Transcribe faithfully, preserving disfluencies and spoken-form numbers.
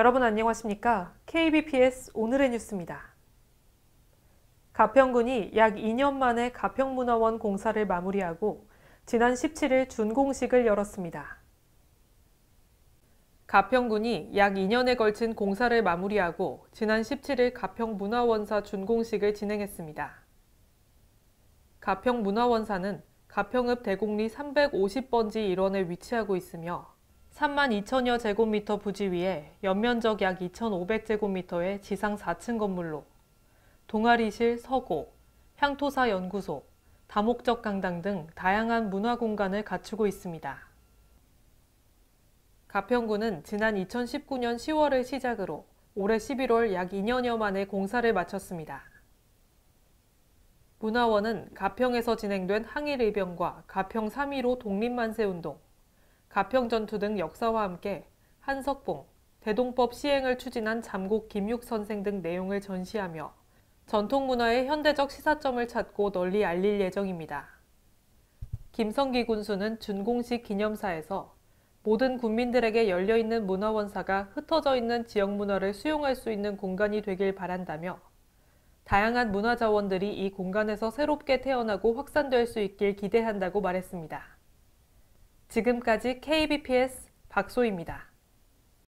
여러분 안녕하십니까? 케이비피에스 오늘의 뉴스입니다. 가평군이 약 이 년 만에 가평문화원 공사를 마무리하고 지난 십칠 일 준공식을 열었습니다. 가평군이 약 이 년에 걸친 공사를 마무리하고 지난 십칠 일 가평문화원사 준공식을 진행했습니다. 가평문화원사는 가평읍 대곡리 삼백오십 번지 일원에 위치하고 있으며 삼만 이천여 제곱미터 부지 위에 연면적 약 이천오백 제곱미터의 지상 사 층 건물로 동아리실, 서고, 향토사 연구소, 다목적 강당 등 다양한 문화 공간을 갖추고 있습니다. 가평군은 지난 이천십구 년 시월을 시작으로 올해 십일월 약 이 년여 만에 공사를 마쳤습니다. 문화원은 가평에서 진행된 항일의병과 가평 삼 일오 독립만세운동, 가평전투 등 역사와 함께 한석봉, 대동법 시행을 추진한 잠곡 김육선생 등 내용을 전시하며 전통문화의 현대적 시사점을 찾고 널리 알릴 예정입니다. 김성기 군수는 준공식 기념사에서 모든 국민들에게 열려있는 문화원사가 흩어져 있는 지역 문화를 수용할 수 있는 공간이 되길 바란다며 다양한 문화 자원들이 이 공간에서 새롭게 태어나고 확산될 수 있길 기대한다고 말했습니다. 지금까지 케이비피에스 박소희입니다.